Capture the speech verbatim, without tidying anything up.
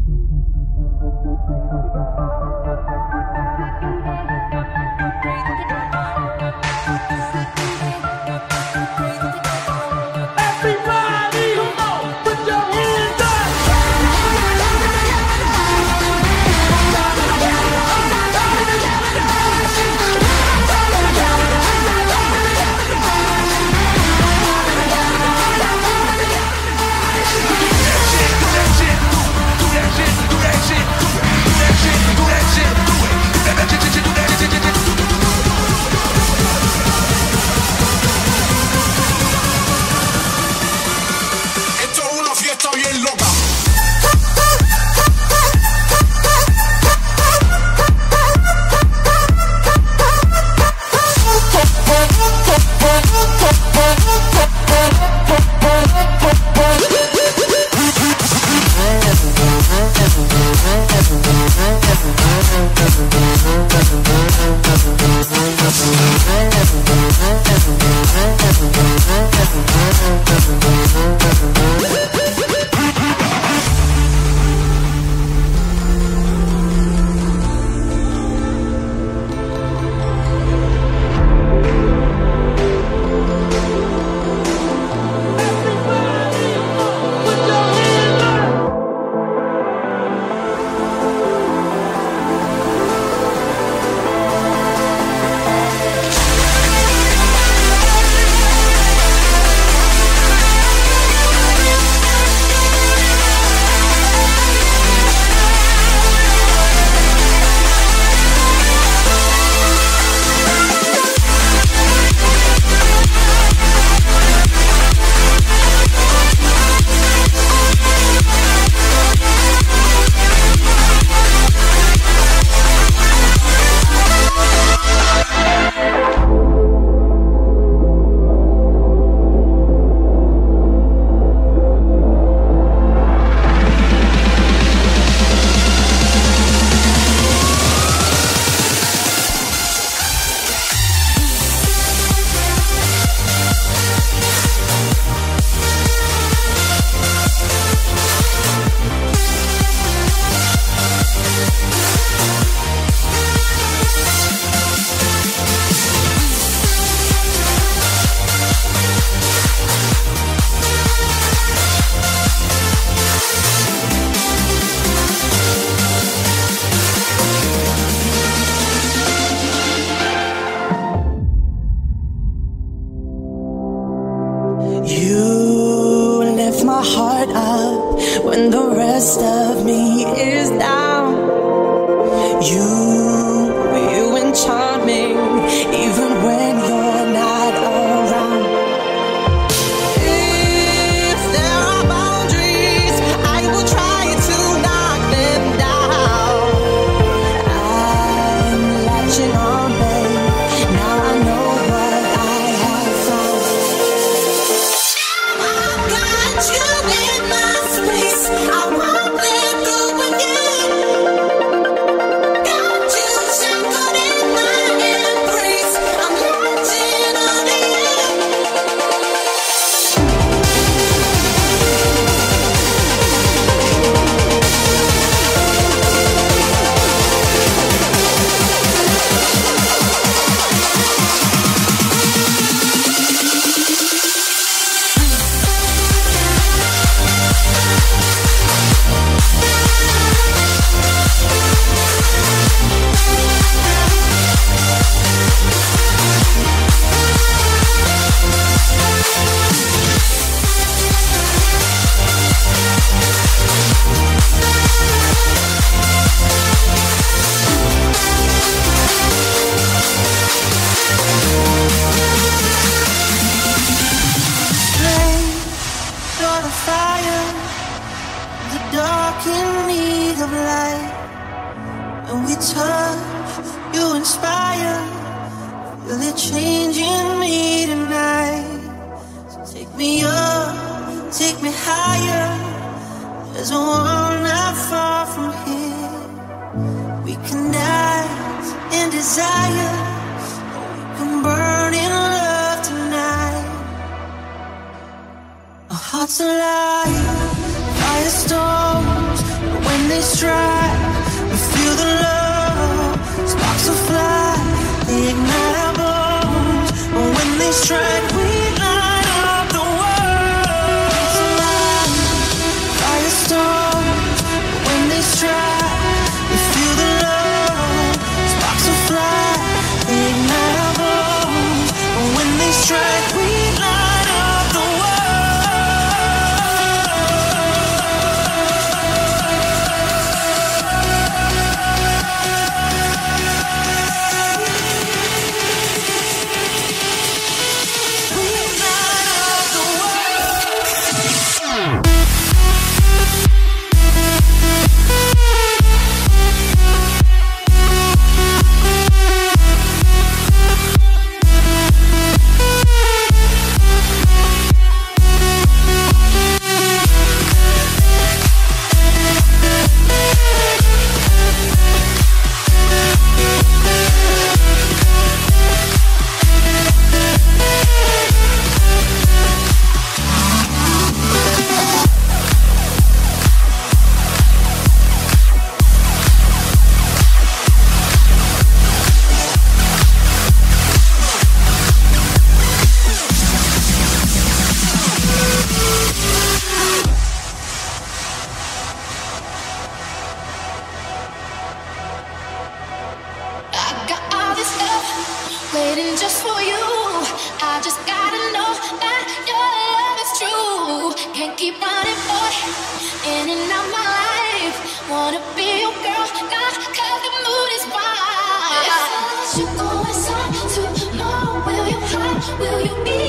rest of me is down. You, you enchant me, even when you're not around. If there are boundaries, I will try to knock them down. I'm latching on, babe. Now I know what I have found. I've got you in my space. I won't let go again. Got you shackled in my embrace. I'm latching on again. You're the fire, the dark in need of light. When we touch, you inspire. Feel it changing me tonight. So take me up, take me higher. There's a world not far from here. We can dance in desire, or we can burn in love tonight. Our hearts alive, firestorms. But when they they strike, we feel the love. Sparks will fly, they ignite our bones. And when they strike, we light up the world. Firestorms, when they strike, we feel the love. Sparks will fly, they ignite our bones. And when they strike, we light up the world. Waiting just for you. I just gotta know that your love is true. Can't keep running, boy, in and out my life. Wanna be your girl, nah, cause the mood is right. If I let you go inside tomorrow, will you hide? Will you be